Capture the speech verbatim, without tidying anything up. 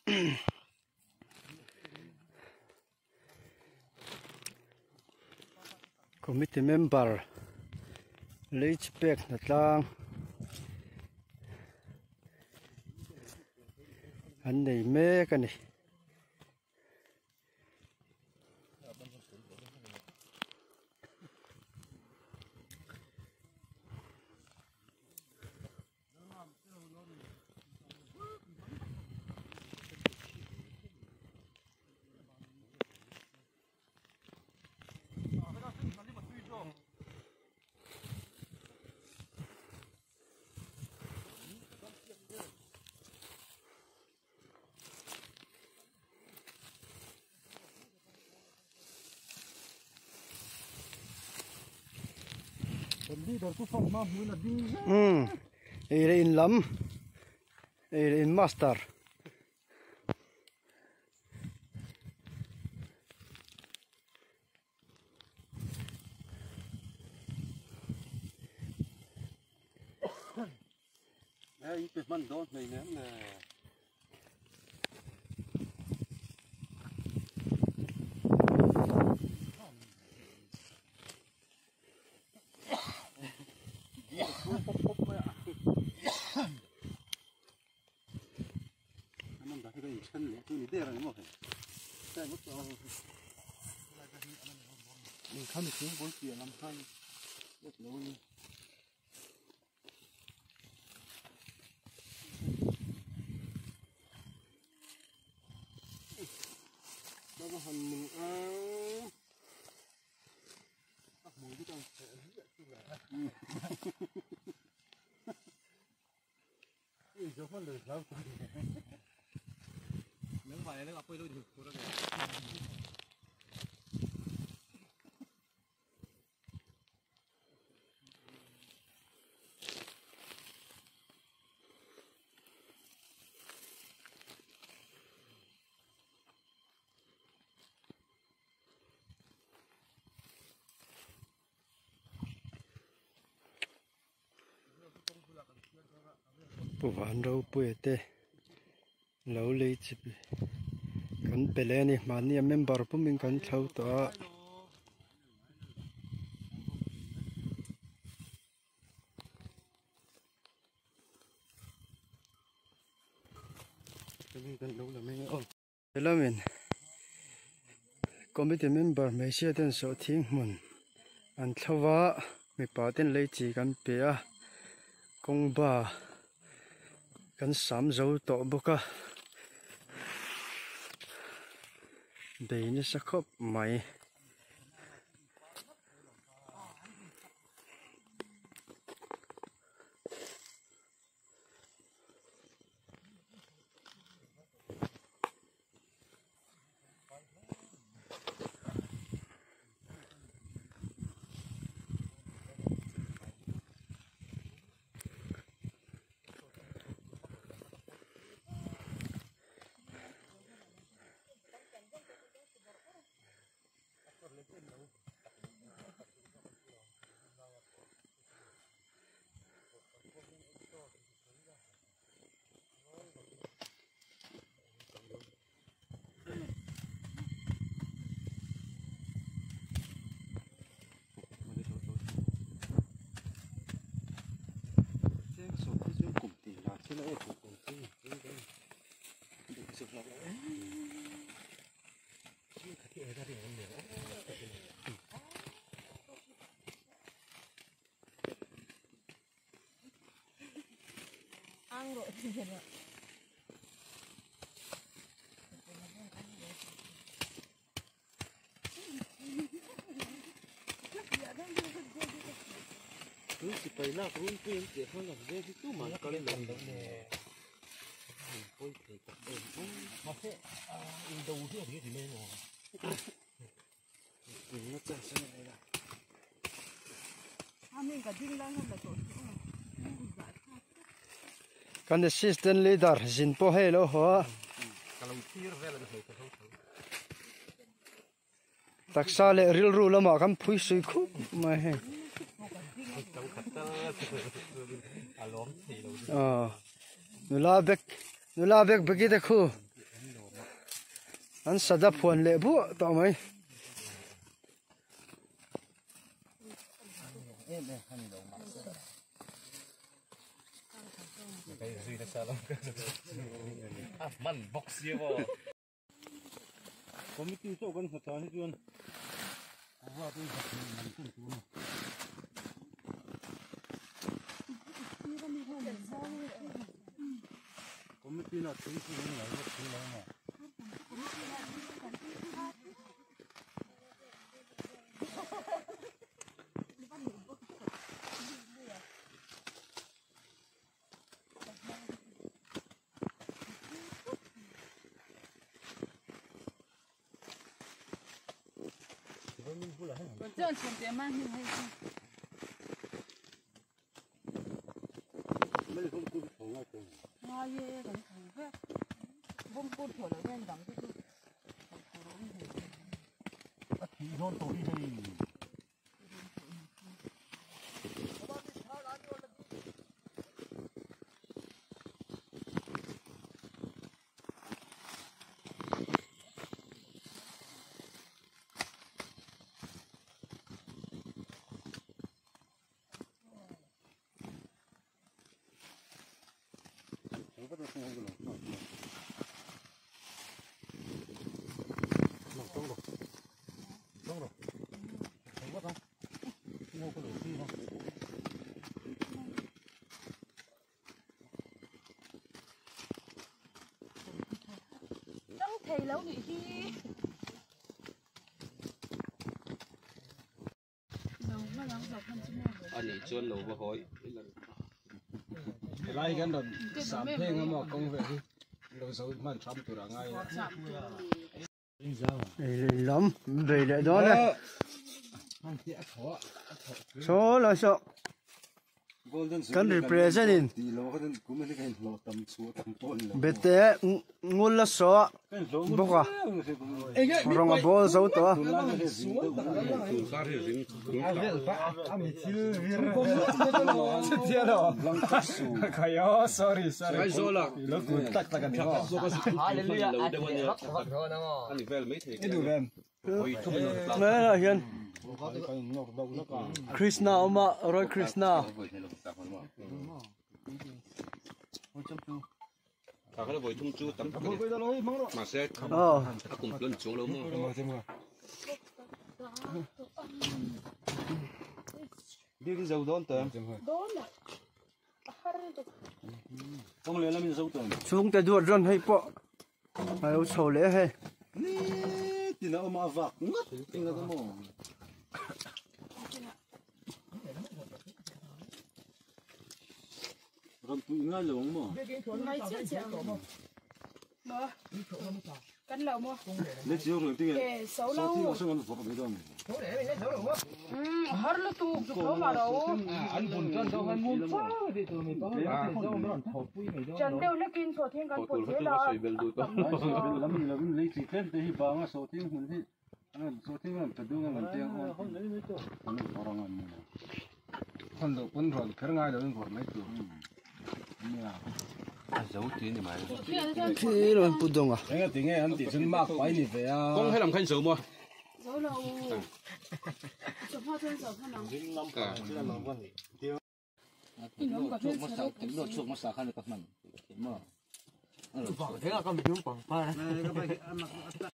committee member Leach Pek Natlang anh này mê cái này Hmm, ini in lam, ini in master. Này, cái món đó này nè. Mình không được tiếng bốn kia năm hai rất lâu đi. Đó là hành mình ăn. Ác mùi cái con sẽ rất là. Ui, cho con được lâu rồi. Nếu vậy nó gặp quay đôi được cô đó kìa. Bộ phận rau bưởi tê lâu lấy chụp cần bể này mà nia member của mình cần thâu tỏ hello mình committee member mấy xe tên số thiên mình anh thâu vợ mình bảo tên lấy chỉ cần bể công ba cần sắm dấu tổ bốc à đây nó sẽ khóc mày ăn rồi thì được. Cứ chỉ phải là cũng kiếm tiền hơn là dễ chứ cứ mà có lên đồng đồng nè. Ôi thì tập ơn. Mà thế đầu thế thì thì lên rồi. Mình nó chạy sang này là. À mình cả đinh lên là tốt. kan assistant leader jin po hello ho kalau tir vela de hoito hoito. taksa le ril ru lama kam phui sui khu ma he Tau kata alom thi lo. à nula bek nula bek bagi de khu an sada phuan le bu to mai มันบ็อกเสียวผมมีตู้โต๊ะกันสถานที่จวนว่าตู้สักมันตู้ตู้ผมมีตู้น่ะตู้ตู้นี่ไหนก็ตู้แล้วมา这样前边慢点还行。 ไม่ได้ผมกู้ของง่ายจัง啊耶，很很快，我们过头了，那当就是， 啊提上多厉害 thầy lâu nghỉ đi. anh ấy chôn lâu và hỏi lại cái đó sắm thêm mà công việc đi lâu sau mà sắm từ đó ngay lắm về lại đó này số là số cần representing bete ngul la so boka rong a bol so to sorry sorry này là hiền Krishna oma rồi Krishna cả cái buổi tung chu tắm mà sẽ ờ cùng lên xuống lâu mà đi cái dầu đón tầm không lấy làm gì dầu tầm xuống tới đuổi run hay po hay ô sầu lẽ hay thì nó mà vạc ngất tính là cái mỏ còn tụi ngay là bóng mỏ Ngay chưa chưa mơ cắn lẩu mua lấy chiếu rồi tiếng kệ xấu lâu thì nó sẽ ngon phổ biến đâu ừ hết là tụ xấu vào đâu anh buồn chân đâu anh muốn phá thì tụi mình có chân đều lấy kinh số thiênกันปวดเสียดาย lắm thì lắm lấy chỉ thêm thì bảo mà số thiên mình thì anh số thiên mình tự đương mình tiếng không lấy mấy chỗ anh có rong anh con được quân rồi cái ngay được còn mấy tụi dấu tiền thì mày thế rồi bút đông à cái tiếng nghe anh tiếng mắc quái gì vậy à con hay làm khăn sớm mà dấu lâu chụp hoa trên dấu khăn nóng nó có chuột mà sao tính nó chuột mà sao khăn được các mình mà thế là con bị trúng quảng pa